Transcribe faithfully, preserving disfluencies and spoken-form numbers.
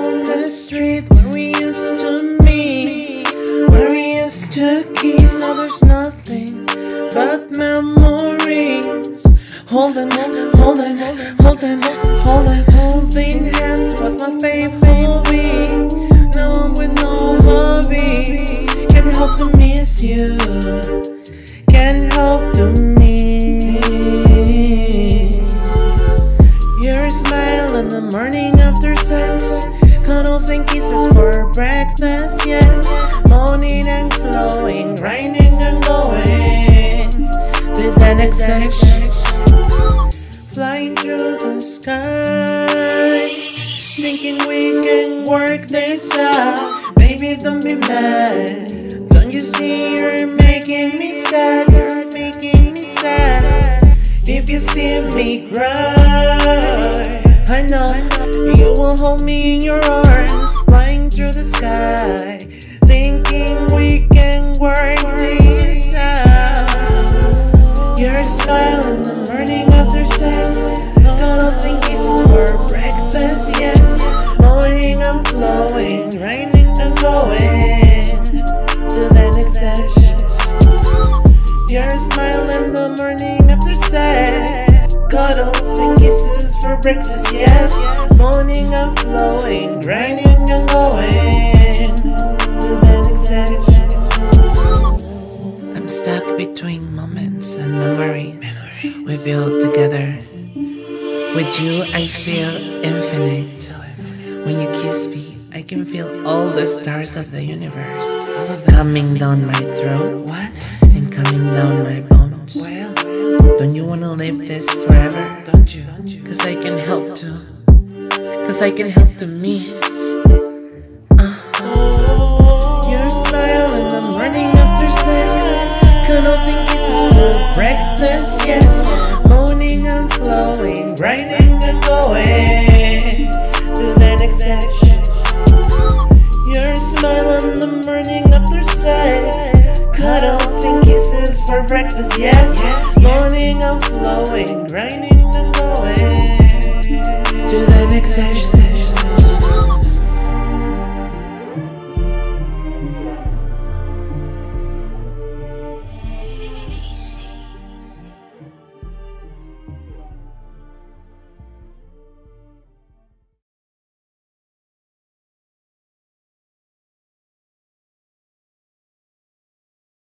on the street where we used to meet, where we used to kiss. Now there's nothing but memories. Holding, holding, holding, holding, holding, holding hands was my favorite hobby. Now I'm with no hobby. Can't help to miss you. Can't help to miss your smile in the morning after sex, cuddles and kisses for breakfast, yes. Moaning and flowing, grinding and going to the next section. Flying through the sky, thinking we can work this out. Baby, don't be mad. Don't you see you're making me sad? You're making me sad. If you see me cry, I know you will hold me in your arms. Flying through the sky, thinking we can work this out. Your smile in the morning after sex, cuddles and kisses for breakfast, yes. Morning I'm flowing, grinding and going to the next session. Your smile in the morning after sex, cuddles and kisses for breakfast, yes. Morning I'm flowing, grinding and going to the next session. I'm stuck between moments and memories we built together. With you I feel infinite. When you kiss me, I can feel all the stars of the universe coming down my throat and coming down my bones. Don't you wanna live this forever? Don't you? Cause I can help to. Cause I can help to miss. uh. Your smile in the morning after sex, cuddles and kisses for breakfast, yes. Morning I'm flowing, grinding and going to the next section. Your smile in the morning after sex, cuddles and kisses for breakfast, yes. Morning I'm flowing, grinding and going to the next section.